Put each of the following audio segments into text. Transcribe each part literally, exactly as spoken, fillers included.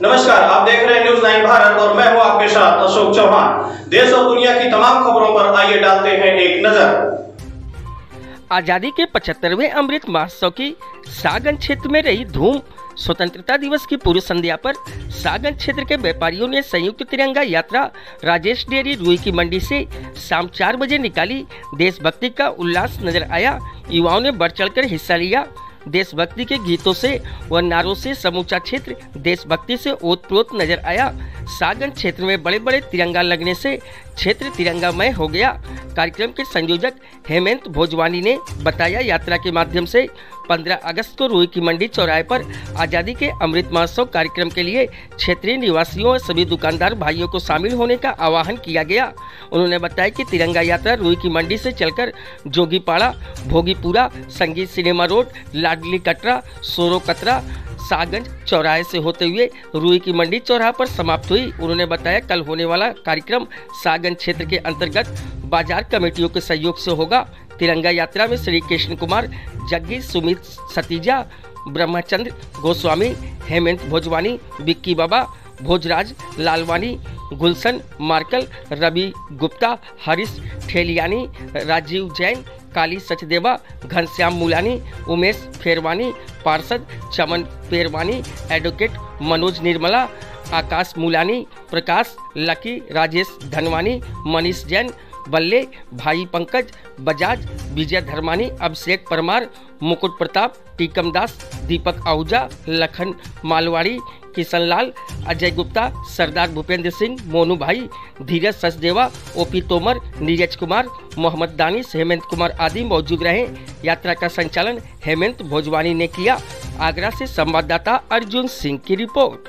नमस्कार, आप देख रहे हैं न्यूज़ नाइन भारत और मैं हूं आपके साथ अशोक चौहान। देश और दुनिया की तमाम खबरों पर आइए डालते हैं एक नजर। आजादी के पचहत्तरवें अमृत महोत्सव की सागन क्षेत्र में रही धूम। स्वतंत्रता दिवस की पूर्व संध्या पर सागन क्षेत्र के व्यापारियों ने संयुक्त तिरंगा यात्रा राजेश डेयरी रुई की मंडी से शाम चार बजे निकाली। देशभक्ति का उल्लास नजर आया, युवाओं ने बढ़ चढ़कर हिस्सा लिया। देशभक्ति के गीतों से व नारों से समूचा क्षेत्र देशभक्ति से ओतप्रोत नजर आया। सागन क्षेत्र में बड़े बड़े तिरंगा लगने से क्षेत्र तिरंगामय हो गया। कार्यक्रम के संयोजक हेमंत भोजवानी ने बताया, यात्रा के माध्यम से पंद्रह अगस्त को रुई की मंडी चौराहे पर आज़ादी के अमृत महोत्सव कार्यक्रम के लिए क्षेत्रीय निवासियों और सभी दुकानदार भाइयों को शामिल होने का आह्वान किया गया। उन्होंने बताया कि तिरंगा यात्रा रुई की मंडी से चलकर जोगीपाड़ा, भोगीपुरा, संगीत सिनेमा रोड, लाडली कटरा, सोरो कतरा, सागंज चौराहे से होते हुए रुई की मंडी चौराहा पर समाप्त हुई। उन्होंने बताया, कल होने वाला कार्यक्रम सागंज क्षेत्र के अंतर्गत बाजार कमेटियों के सहयोग से होगा। तिरंगा यात्रा में श्री कृष्ण कुमार, जग्गी, सुमित सतीजा, ब्रह्मचंद्र गोस्वामी, हेमंत भोजवानी, विक्की बाबा, भोजराज लालवानी, गुलशन मार्कल, रवि गुप्ता, हरीश ठेलियानी, राजीव जैन, काली सचदेवा, घनश्याम मुलानी, उमेश फेरवानी, पार्षद चमन पेरवानी, एडवोकेट मनोज निर्मला, आकाश मुलानी, प्रकाश लकी, राजेश धनवानी, मनीष जैन, बल्ले, भाई पंकज बजाज, विजय धर्मानी, अभिषेक परमार, मुकुट प्रताप, टीकम दास, दीपक आहूजा, लखन मालवाड़ी, किशन लाल, अजय गुप्ता, सरदार भूपेंद्र सिंह, मोनू भाई, धीरज सचदेवा, ओपी तोमर, नीरज कुमार, मोहम्मद दानिश, हेमंत कुमार आदि मौजूद रहे। यात्रा का संचालन हेमंत भोजवानी ने किया। आगरा से संवाददाता अर्जुन सिंह की रिपोर्ट।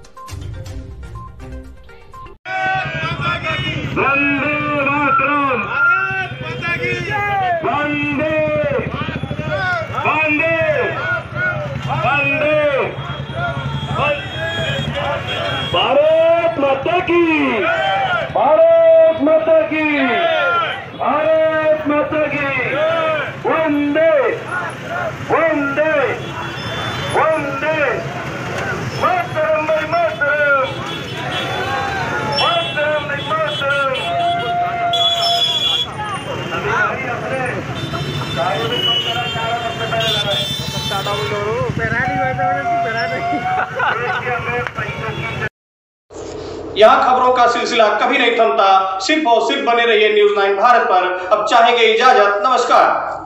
वंदे मातरम, वंदे वंदे वंदे भारत माता की, भारत माता की, भारत माता की, वंदे वंदे वंदे मातरम, मातरम मातरम, मातरम। यहाँ खबरों का सिलसिला कभी नहीं थमता। सिर्फ और सिर्फ बने रहिए न्यूज़ नाइन भारत पर। अब चाहेंगे इजाजत, नमस्कार।